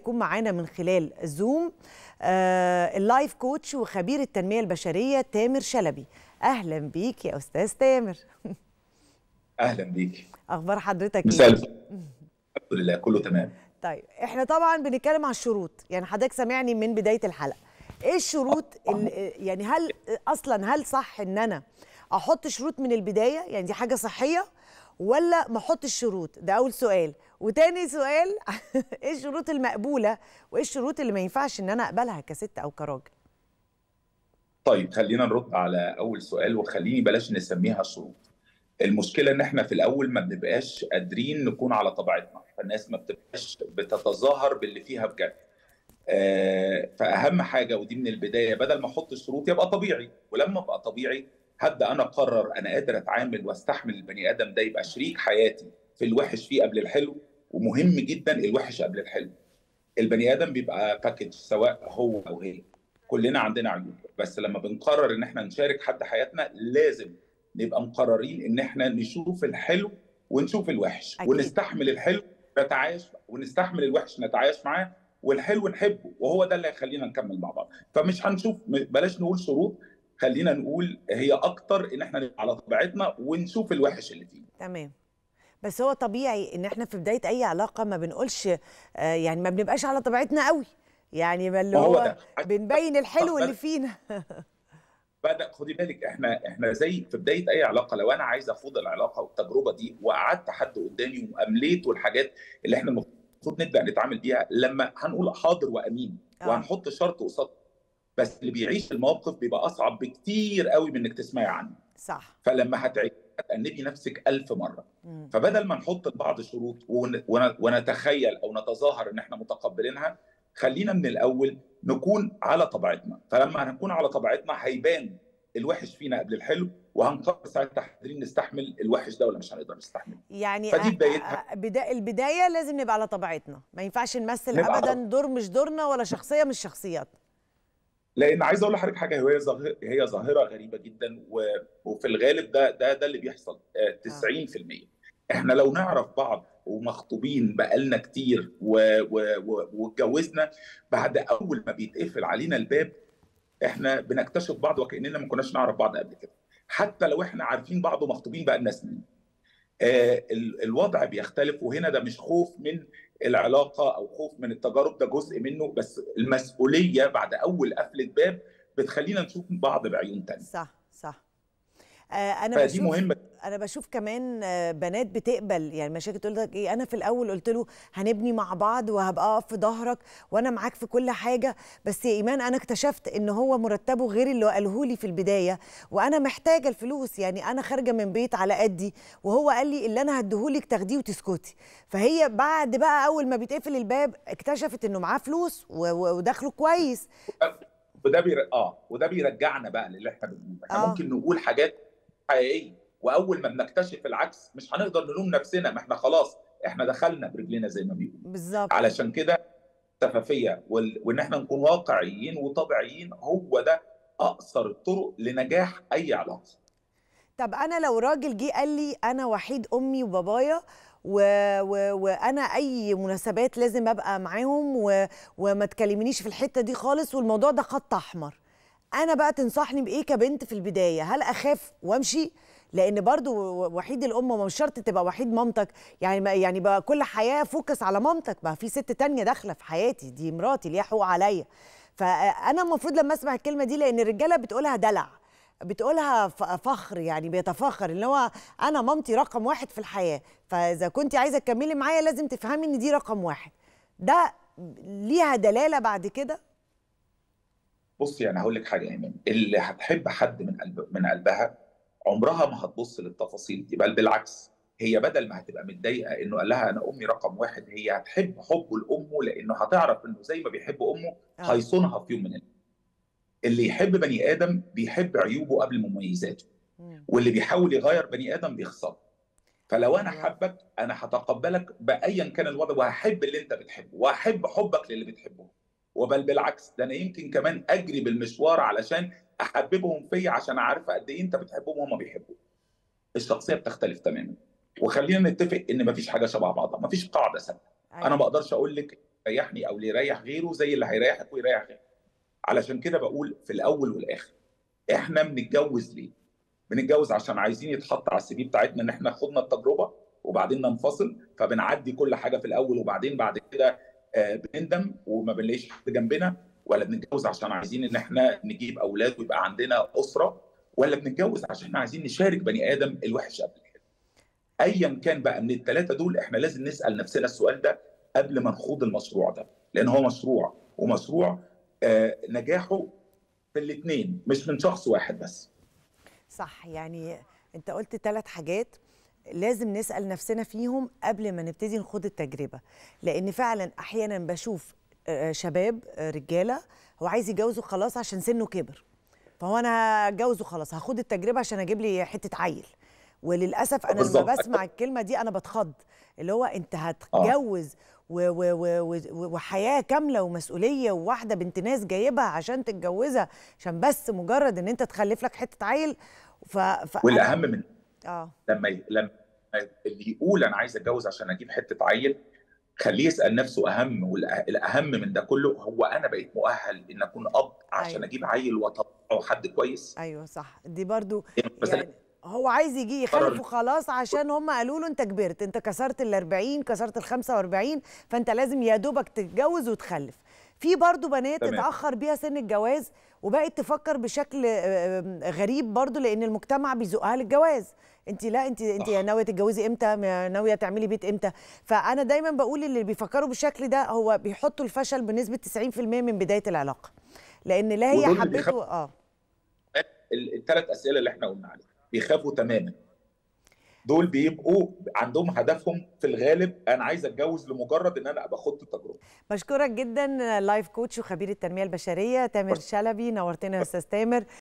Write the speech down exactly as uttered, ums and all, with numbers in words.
يكون معانا من خلال زوم آه اللايف كوتش وخبير التنمية البشرية تامر شلبي. أهلا بيك يا أستاذ تامر. أهلا بيك. أخبار حضرتك مساء إيه؟ الفل. الحمد لله كله تمام. طيب احنا طبعا بنتكلم على الشروط، يعني حضرتك سامعني من بداية الحلقة. ايه الشروط اللي يعني هل اصلا هل صح ان انا احط شروط من البداية؟ يعني دي حاجة صحية ولا ما احطش شروط؟ ده اول سؤال. وتاني سؤال ايه الشروط المقبولة وايه الشروط اللي ما ينفعش ان انا اقبلها كست او كراجل؟ طيب خلينا نرد على أول سؤال، وخليني بلاش نسميها شروط. المشكلة إن إحنا في الأول ما بنبقاش قادرين نكون على طبيعتنا، فالناس ما بتبقاش بتتظاهر باللي فيها بجد. آه فأهم حاجة ودي من البداية، بدل ما أحط شروط يبقى طبيعي، ولما أبقى طبيعي هبدأ أنا أقرر أنا قادر أتعامل وأستحمل البني آدم ده يبقى شريك حياتي في الوحش فيه قبل الحلو. ومهم جدا الوحش قبل الحلو. البني ادم بيبقى باكج سواء هو او هي، كلنا عندنا عيوب، بس لما بنقرر ان احنا نشارك حد حياتنا لازم نبقى مقررين ان احنا نشوف الحلو ونشوف الوحش اكيد. ونستحمل الحلو نتعايش، ونستحمل الوحش نتعايش معاه، والحلو نحبه، وهو ده اللي هيخلينا نكمل مع بعض. فمش هنشوف، بلاش نقول شروط، خلينا نقول هي اكتر ان احنا نبقى على طبيعتنا ونشوف الوحش اللي فيه. تمام. بس هو طبيعي ان احنا في بداية اي علاقة ما بنقولش آه يعني ما بنبقاش على طبيعتنا قوي، يعني ما اللي ما هو هو ده بنبين الحلو اللي فينا. بدأ. خدي بالك، احنا احنا زي في بدايه اي علاقه، لو انا عايز اخوض العلاقه والتجربه دي وقعدت حد قدامي وامليته الحاجات اللي احنا المفروض نبدا نتعامل بيها، لما هنقول حاضر وامين اه وهنحط شرط قصاد، بس اللي بيعيش الموقف بيبقى اصعب بكتير قوي من انك تسمعي عنه. صح. فلما هتعيش هتأنبي نفسك ألف مرة. مم. فبدل ما نحط لبعض شروط ون- ون- ونتخيل أو نتظاهر إن إحنا متقبلينها، خلينا من الأول نكون على طبيعتنا. فلما هنكون على طبيعتنا هيبان الوحش فينا قبل الحلو، وهنقرر ساعتها قادرين نستحمل الوحش ده ولا مش هنقدر نستحمله. يعني فدي أ- بدايتها. أ- بدا البداية لازم نبقى على طبيعتنا، ما ينفعش نمثل نبقى ابدا على، دور مش دورنا ولا شخصية مش شخصياتنا. لان عايز اقول لحضرتك حاجه، هي ظاهره، هي ظاهره غريبه جدا، و... وفي الغالب ده ده ده اللي بيحصل. آه، اه تسعين في المية احنا لو نعرف بعض ومخطوبين بقالنا كتير و... و... و... واتجوزنا، بعد اول ما بيتقفل علينا الباب احنا بنكتشف بعض وكاننا ما كناش نعرف بعض قبل كده، حتى لو احنا عارفين بعض ومخطوبين بقالنا سنين. آه، ال- الوضع بيختلف، وهنا ده مش خوف من العلاقة أو خوف من التجارب، ده جزء منه، بس المسؤولية بعد أول قفلة باب بتخلينا نشوف بعض بعيون تانية. صح صح. آه، انا فدي بشوف مهمة. انا بشوف كمان آه، بنات بتقبل يعني مشاكل، تقول لك ايه، انا في الاول قلت له هنبني مع بعض وهبقى اقف في ظهرك وانا معاك في كل حاجه، بس يا ايمان انا اكتشفت ان هو مرتبه غير اللي قاله لي في البدايه، وانا محتاجه الفلوس، يعني انا خارجه من بيت على قدي وهو قال لي اللي انا هديهولك تاخديه وتسكتي. فهي بعد بقى اول ما بيتقفل الباب اكتشفت انه معاه فلوس و- و- ودخله كويس. وده بير... اه وده بيرجعنا بقى للي احنا بنقوله. احنا اه ممكن نقول حاجات حقيقية، واول ما بنكتشف العكس مش هنقدر نلوم نفسنا، ما احنا خلاص احنا دخلنا برجلنا زي ما بيقولوا. بالظبط. علشان كده الشفافية وال... وان احنا نكون واقعيين وطبيعيين هو ده اقصر الطرق لنجاح اي علاقة. طب انا لو راجل جه قال لي انا وحيد امي وبابايا و... و... وانا اي مناسبات لازم ابقى معاهم و... وما تكلمنيش في الحته دي خالص والموضوع ده خط احمر، انا بقى تنصحني بايه كبنت في البدايه؟ هل اخاف وامشي؟ لان برضو وحيد الام مش شرط تبقى وحيد مامتك، يعني ما يعني بقى كل حياه فوكس على مامتك، بقى في ست تانية داخله في حياتي، دي مراتي ليها حقوق عليا. فانا المفروض لما اسمع الكلمه دي، لان الرجاله بتقولها دلع، بتقولها فخر، يعني بيتفاخر اللي هو انا مامتي رقم واحد في الحياه، فاذا كنت عايزه تكملي معايا لازم تفهمي ان دي رقم واحد. ده ليها دلاله بعد كده؟ بصي انا هقول لك حاجه يا ايمان، اللي هتحب حد من قلب من قلبها عمرها ما هتبص للتفاصيل دي، بل بالعكس، هي بدل ما هتبقى متضايقه انه قال لها انا امي رقم واحد، هي هتحب حبه لامه، لانه هتعرف انه زي ما بيحب امه اه هيصونها في يوم من الايام. اللي يحب بني ادم بيحب عيوبه قبل مميزاته، مم. واللي بيحاول يغير بني ادم بيخسره. فلو انا ايوه حبك انا هتقبلك بايا كان الوضع، وهحب اللي انت بتحبه، وهحب حبك للي بتحبه، وبل بالعكس، ده انا يمكن كمان اجري بالمشوار علشان احببهم فيا، عشان عارفه قد ايه انت بتحبهم وهم بيحبوك. الشخصيه بتختلف تماما. وخلينا نتفق ان مفيش حاجه شبه بعضها، مفيش قاعده ثابته. انا ايوه ما اقدرش اقول لك يريحني او اللي يريح غيره زي اللي هيريحك ويريح غيره. علشان كده بقول في الاول والاخر احنا بنتجوز ليه؟ بنتجوز عشان عايزين يتحط على السي في بتاعتنا ان احنا خدنا التجربه وبعدين ننفصل، فبنعدي كل حاجه في الاول وبعدين بعد كده آه، بنندم وما بنلاقيش حد جنبنا؟ ولا بنتجوز عشان عايزين ان احنا نجيب اولاد ويبقى عندنا اسره؟ ولا بنتجوز عشان احنا عايزين نشارك بني ادم الوحش قبل الحلو؟ ايا كان بقى من الثلاثه دول احنا لازم نسال نفسنا السؤال ده قبل ما نخوض المشروع ده، لان هو مشروع ومشروع آه، نجاحه في الاثنين مش من شخص واحد بس. صح، يعني انت قلت ثلاث حاجات لازم نسأل نفسنا فيهم قبل ما نبتدي نخوض التجربة، لأن فعلا أحيانا بشوف آه، شباب آه، رجالة هو عايز يتجوزه خلاص عشان سنه كبر، فهو أنا هتجوزه خلاص هاخد التجربة عشان أجيب لي حتة عيل. وللأسف أنا لما بالظبط. بسمع الكلمة دي أنا بتخض، اللي هو أنت اه هتتجوز و و و و وحياة كاملة ومسؤولية وواحدة بنت ناس جايبها عشان تتجوزها عشان بس مجرد إن أنت تخلف لك حتة عيل. ف... فأنا والاهم من اه لما ي- لما اللي يقول انا عايز اتجوز عشان اجيب حته عيل، خليه يسال نفسه اهم، والاهم من ده كله هو انا بقيت مؤهل ان اكون اب عشان ايوه اجيب عيل واطلعه حد كويس؟ ايوه صح، دي برضو يعني مثلا يعني هو عايز يجي قرر. يخلفه خلاص عشان هم قالوا له انت كبرت، انت كسرت ال الأربعين كسرت ال الخمسة وأربعين، فانت لازم يا دوبك تتجوز وتخلف. في برضو بنات تمام. اتاخر بيها سن الجواز وبقت تفكر بشكل آه، آه، غريب برضو، لان المجتمع بيزقها للجواز. انت لا انت انت صح. ناويه تتجوزي امتى، ناويه تعملي بيت امتى؟ فانا دايما بقول اللي بيفكروا بالشكل ده هو بيحطوا الفشل بنسبه تسعين في المية من بدايه العلاقه، لان لا هي ودول اللي بيخافوا حبته اه الثلاث اسئله اللي احنا قلنا عليها بيخافوا تماما. دول بيبقوا عندهم هدفهم في الغالب انا عايز اتجوز لمجرد ان انا ابقى خدت التجربه. بشكرك جدا لايف كوتش وخبير التنمية البشرية تامر شلبي، نورتنا يا أستاذ تامر.